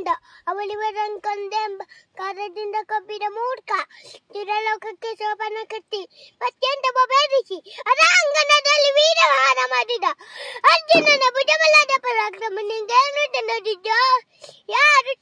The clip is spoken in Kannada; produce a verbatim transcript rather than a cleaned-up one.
ಕಂಡ ಅವಳಿವರನ್ನು ಕೊಂದೆಂಬ ಕಾರದಿಂದ ಕಬ್ಬಿದ ಮೂರ್ಖ ತಿರಲೋಕಕ್ಕೆ ಶೋಭನ ಕಟ್ಟಿ ಮತ್ತೆಂತ ಬೇರಿಸಿ ಅರಾಂಗಣದಲ್ಲಿ ವೀರಹಾರ ಮಾಡಿದ ಅರ್ಜುನನ ಭುಜಬಲದ ಪರಾಕ್ರಮ ನಿಂಗೇನು ನೋಡಿದ್ದ ಯಾರು